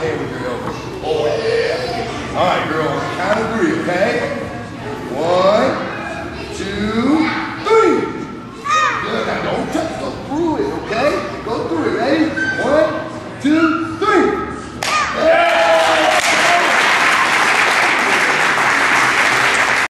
hand with your elbow. Oh, yeah. All right, girl. Count of 3, okay?